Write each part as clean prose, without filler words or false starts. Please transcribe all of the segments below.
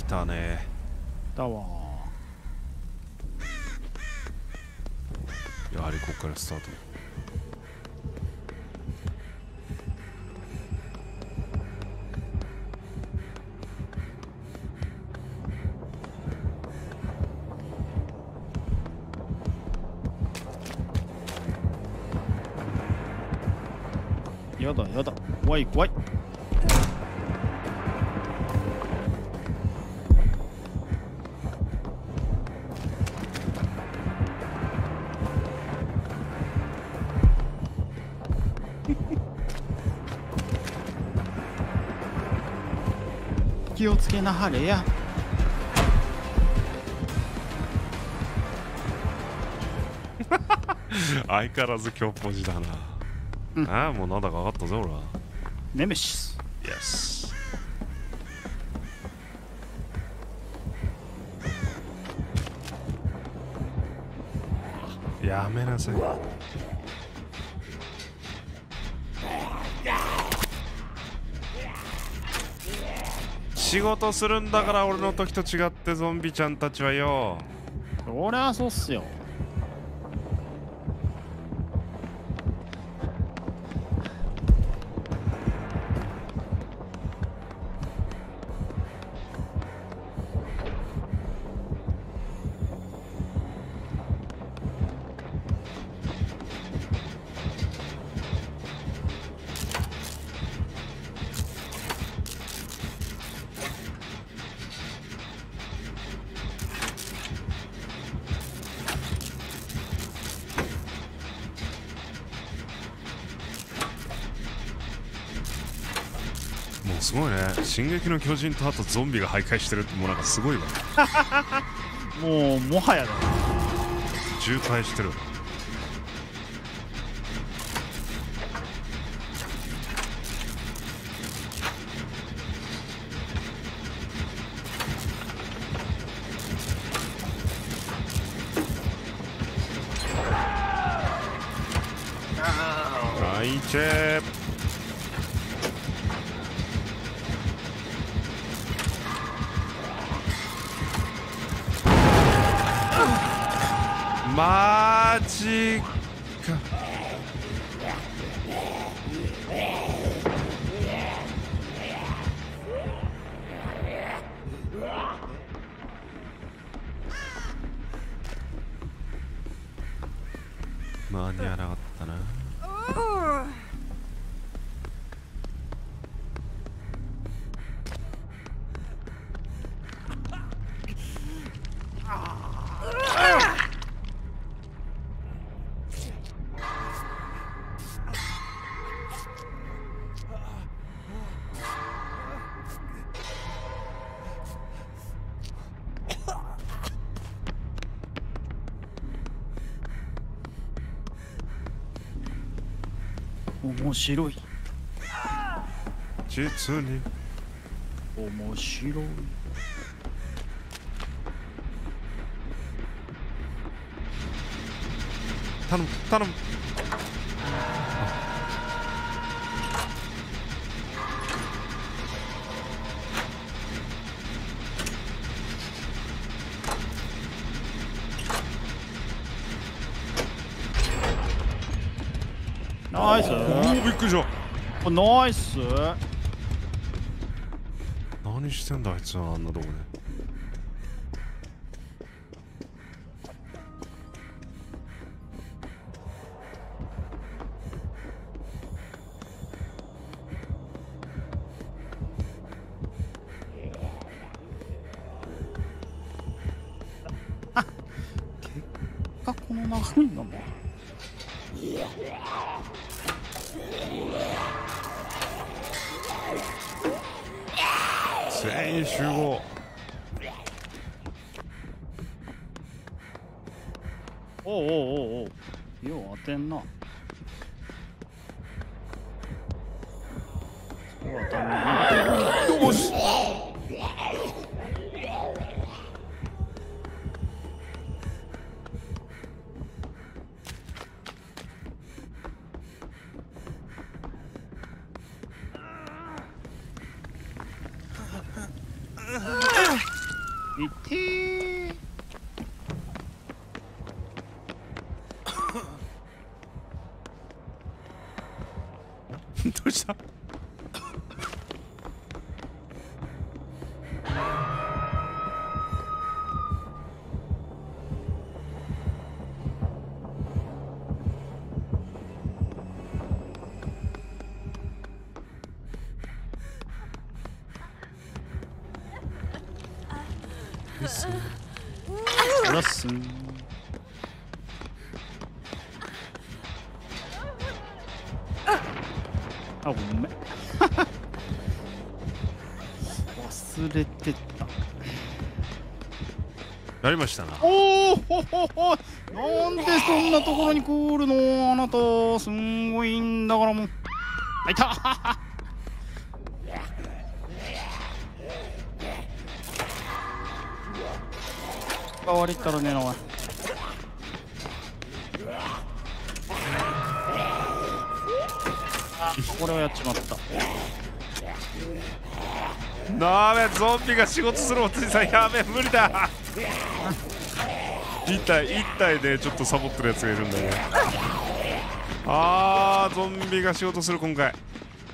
来たね。 だわ。 やはりここからスタート。 やだやだ、怖い怖い。気をつけなはれや。 相変わらず強ポジだな。ああ、もうなんだか分かったぞ、俺は。 ネメシス。 イエス。やめなさい。仕事するんだから、俺の時と違ってゾンビちゃんたちはよ。 そりゃそうっすよ。 もうすごいね。進撃の巨人とあとゾンビが徘徊してるって、もうなんかすごいわ。 もうもはやだ。 渋滞してる。はいチェー。マジか。間に合わなかったな。 面白い。 実に面白い。 頼む頼む。 ナイス。 おお、びっくりした。 ナイス。 何してんだあいつは、あんなとこで。 結果この長いんだもん。 全員集合。 おうおうおうおう。よう当てんな。そう当たんねよし。 いってー。 どうした？ ラッスン。あ、ごめん。忘れてた。 やりましたな。 おお、ほほほ。なんでそんなところに来るの、あなた。すんごいんだからもう。あ、いた。変わりったらねえな、お前。あ、これはやっちまった。 ダメ、ゾンビが仕事するおじさん、やべえ、無理だ。一体でちょっとサボってるやつがいるんだね。あー、ゾンビが仕事する今回。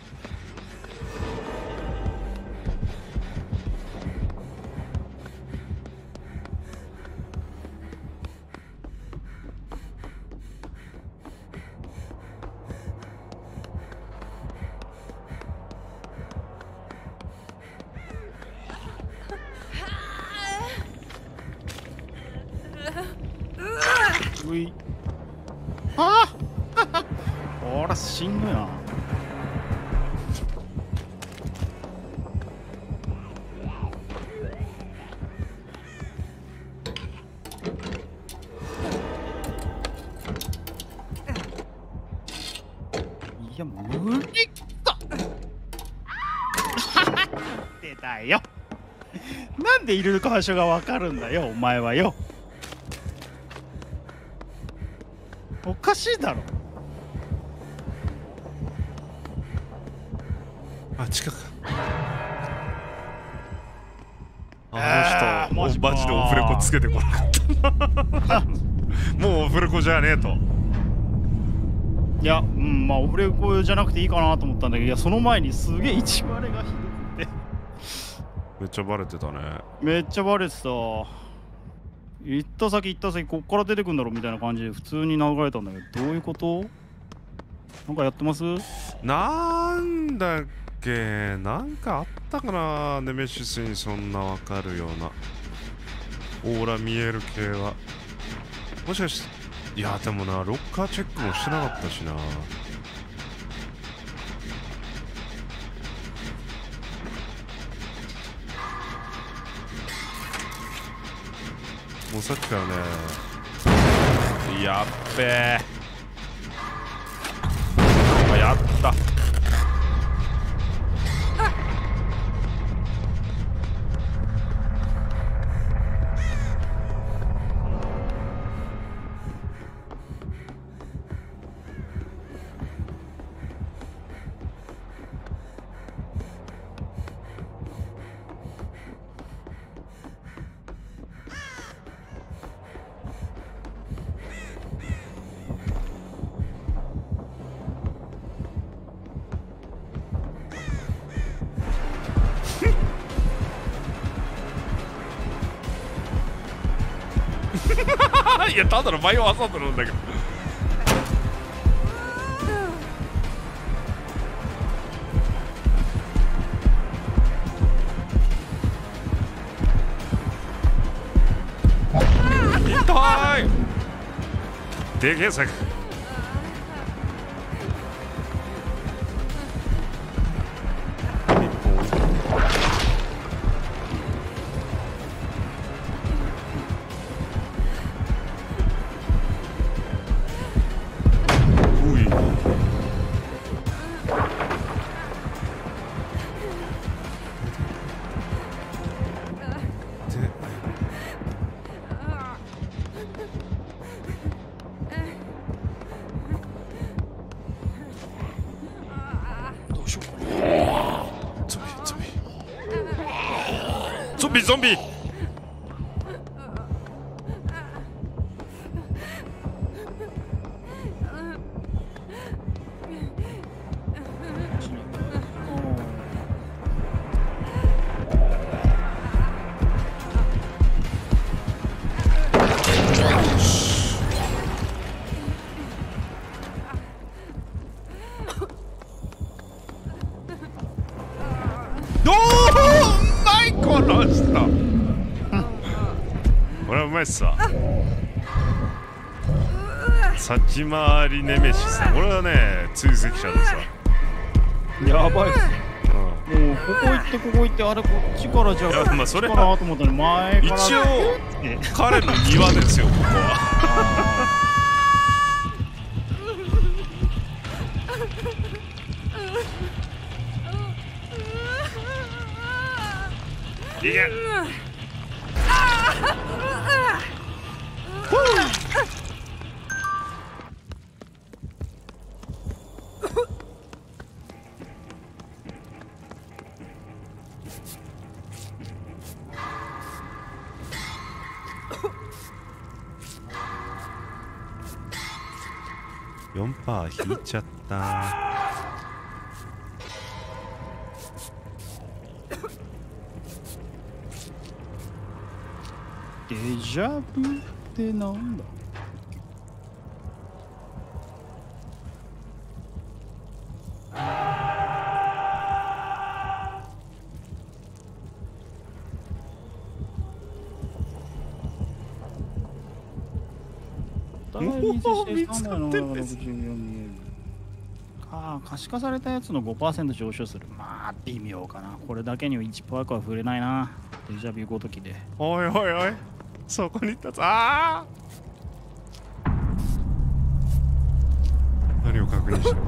うい。ああ。ほら、しんどいな。いや、無理か。出たよ。なんでいる場所がわかるんだよ、お前はよ。おかしいだろ。 あ、近く。あの人、マジでオフレコつけてこなかったもうオフレコじゃねえと。 いや、まあオフレコじゃなくていいかなと思ったんだけど、いや、その前にすげえ1割がひどくてめっちゃバレてたね。 めっちゃバレてた。行った先こっから出てくんだろみたいな感じで普通に流れたんだけど、どういうこと？なんかやってます？ なんだっけ、なんかあったかな、ネメシスにそんなわかるようなオーラ見える系は。もしかして、いやでもな、ロッカーチェックもしてなかったしな。もうさっきからね、やっべえ、あ、やった。いや、ただのバイオハザードなんだけど。痛い。でけえ作。ゾンビ殺したこれはうまいっすわ。先回りネメシス。これはね追跡者でさ。 やばいっす。もうここ行ってここ行ってあれこっちからじゃあまあそれこっちかなと思ったら前から一応彼の庭ですよここは。いけ。4%引いちゃった。 デジャブってなんだ。 見つかってんです。 可視化されたやつの 5% 上昇する。まあ微妙かな。これだけには1%は触れないな。デジャビごときで。 おいおいおい、そこに立つ。ああ、何を確認した。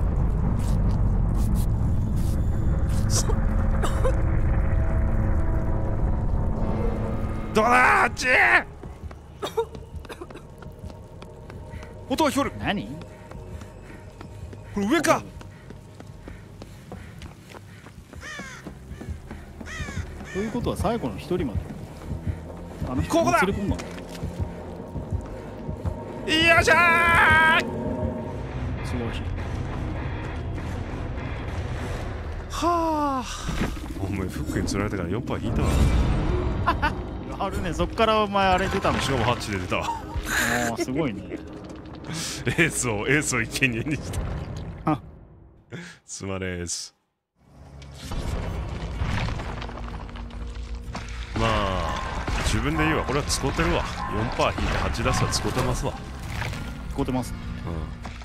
どうだあっち。音が聞こえる。 何これ上か。 ということは最後の一人まであの人ここだ。 連れ込んだ。 よっしゃー。 素晴らしい。 はあ、お前フックに釣られてから4%引いたわ。 あるね、そっからお前あれ出たの。 しかもハッチで出たわ。 ああすごいね。 エースを生贄にした。すまねえです。まあ自分で言うわ。これは使うてるわ。4%引いて8出すは使うてますわ。 使うてます。 うん。